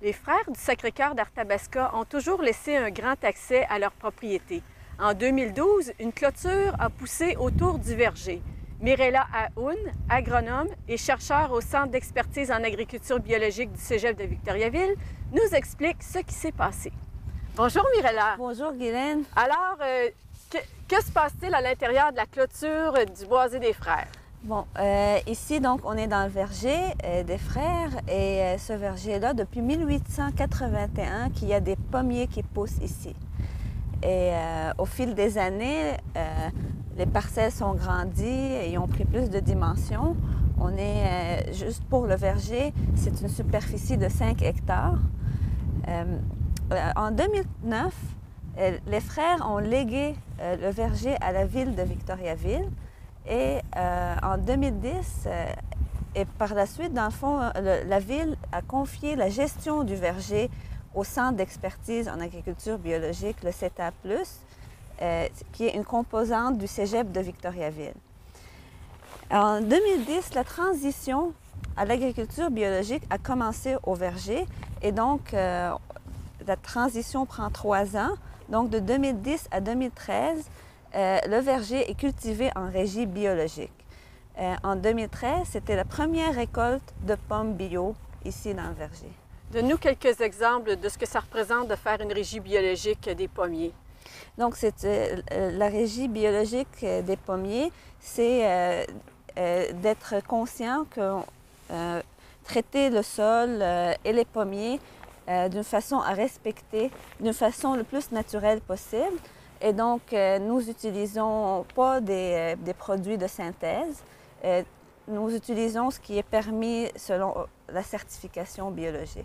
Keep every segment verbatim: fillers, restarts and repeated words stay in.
Les frères du Sacré-Cœur d'Arthabasca ont toujours laissé un grand accès à leurs propriétés. En deux mille douze, une clôture a poussé autour du verger. Mirella Aoun, agronome et chercheur au Centre d'expertise en agriculture biologique du Cégep de Victoriaville, nous explique ce qui s'est passé. Bonjour Mirella. Bonjour Guylaine. Alors, euh, que, que se passe-t-il à l'intérieur de la clôture du Boisé des Frères? Bon, euh, ici, donc, on est dans le verger euh, des frères et euh, ce verger-là, depuis mille huit cent quatre-vingt-un, qu'il y a des pommiers qui poussent ici. Et euh, au fil des années, euh, les parcelles sont grandies et ont pris plus de dimensions. On est, euh, juste pour le verger, c'est une superficie de cinq hectares. Euh, en deux mille neuf, euh, les frères ont légué euh, le verger à la ville de Victoriaville. Et euh, en deux mille dix, euh, et par la suite, dans le fond, le, la ville a confié la gestion du verger au Centre d'expertise en agriculture biologique, le CETA plus, euh, qui est une composante du Cégep de Victoriaville. En deux mille dix, la transition à l'agriculture biologique a commencé au verger et donc euh, la transition prend trois ans. Donc de deux mille dix à deux mille treize, Euh, le verger est cultivé en régie biologique. Euh, en deux mille treize, c'était la première récolte de pommes bio ici dans le verger. Donne-nous quelques exemples de ce que ça représente de faire une régie biologique des pommiers. Donc, c'est, euh, la régie biologique des pommiers, c'est euh, euh, d'être conscient que euh, traiter le sol euh, et les pommiers euh, d'une façon à respecter, d'une façon le plus naturelle possible. Et donc, euh, nous n'utilisons pas des, euh, des produits de synthèse. Euh, nous utilisons ce qui est permis selon la certification biologique.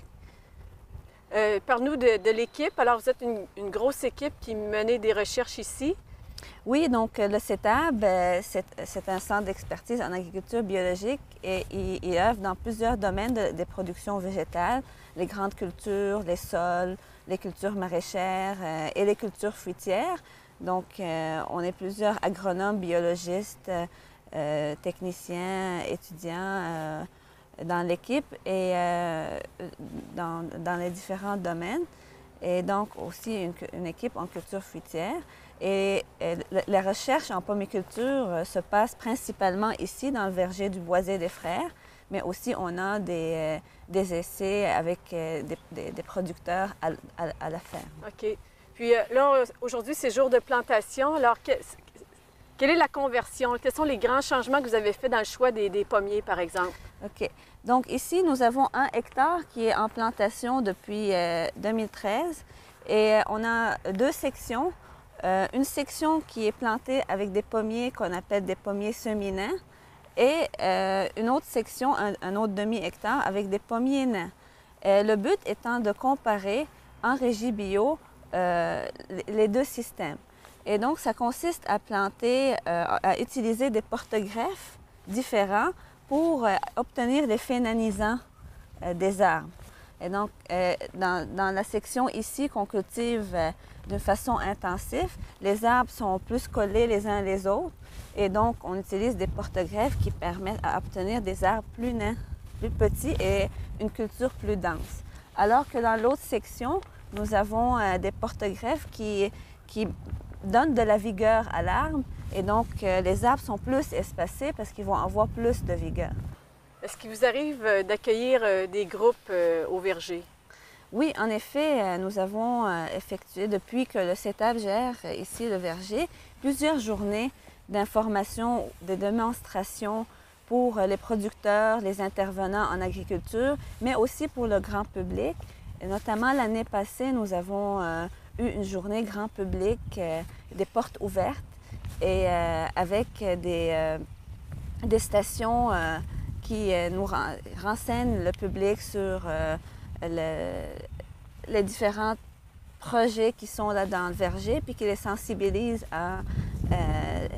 Euh, Parle-nous de, de l'équipe. Alors, vous êtes une, une grosse équipe qui menait des recherches ici. Oui, donc le CETAB, euh, c'est, c'est un centre d'expertise en agriculture biologique et il, il œuvre dans plusieurs domaines de, des productions végétales, les grandes cultures, les sols, les cultures maraîchères euh, et les cultures fruitières. Donc, euh, on est plusieurs agronomes, biologistes, euh, techniciens, étudiants euh, dans l'équipe et euh, dans, dans les différents domaines. Et donc aussi une, une équipe en culture fruitière. Et, et la recherche en pommiculture se passe principalement ici dans le verger du Boisé des Frères, mais aussi on a des, des essais avec des, des, des producteurs à, à, à la ferme. OK. Puis là, aujourd'hui, c'est jour de plantation. Alors, que, quelle est la conversion? Quels sont les grands changements que vous avez faits dans le choix des, des pommiers, par exemple? OK. Donc ici, nous avons un hectare qui est en plantation depuis euh, deux mille treize et on a deux sections. Euh, une section qui est plantée avec des pommiers qu'on appelle des pommiers semis-nains et euh, une autre section, un, un autre demi-hectare, avec des pommiers nains. Euh, le but étant de comparer en régie bio euh, les deux systèmes. Et donc, ça consiste à planter, euh, à utiliser des porte-greffes différents pour euh, obtenir les fénanisants euh, des arbres. Et donc, euh, dans, dans la section ici qu'on cultive euh, d'une façon intensive, les arbres sont plus collés les uns les autres et donc on utilise des porte-greffes qui permettent d'obtenir des arbres plus nains, plus petits et une culture plus dense. Alors que dans l'autre section, nous avons euh, des porte-greffes qui, qui donnent de la vigueur à l'arbre et donc euh, les arbres sont plus espacés parce qu'ils vont avoir plus de vigueur. Est-ce qu'il vous arrive d'accueillir des groupes au verger? Oui, en effet, nous avons effectué, depuis que le CETAB gère ici le verger, plusieurs journées d'information, de démonstration pour les producteurs, les intervenants en agriculture, mais aussi pour le grand public. Et notamment l'année passée, nous avons euh, eu une journée grand public, euh, des portes ouvertes et euh, avec des, euh, des stations euh, qui euh, nous renseignent le public sur euh, le, les différents projets qui sont là dans le verger, puis qui les sensibilisent à euh,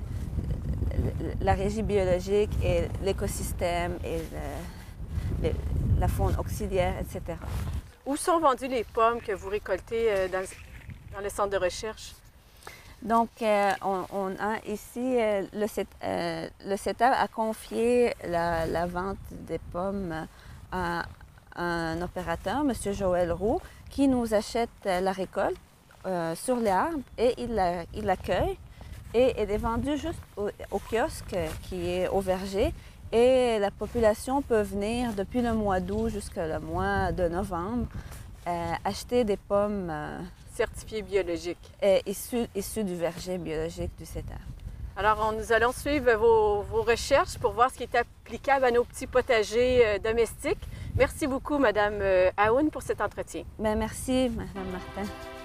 la régie biologique et l'écosystème et le, le, la faune auxiliaire, et cetera. Où sont vendues les pommes que vous récoltez dans le, dans le centre de recherche? Donc, euh, on, on a ici, euh, le, euh, le CETAB a confié la, la vente des pommes à un opérateur, M. Joël Roux, qui nous achète la récolte euh, sur les arbres et il l'accueille et elle est vendue juste au, au kiosque qui est au verger. Et la population peut venir depuis le mois d'août jusqu'au mois de novembre euh, acheter des pommes euh, certifiées biologiques. Et issues, issues du verger biologique du C E T A. Alors, on, nous allons suivre vos, vos recherches pour voir ce qui est applicable à nos petits potagers euh, domestiques. Merci beaucoup, Madame euh, Aoun, pour cet entretien. Bien, merci, Madame Martin.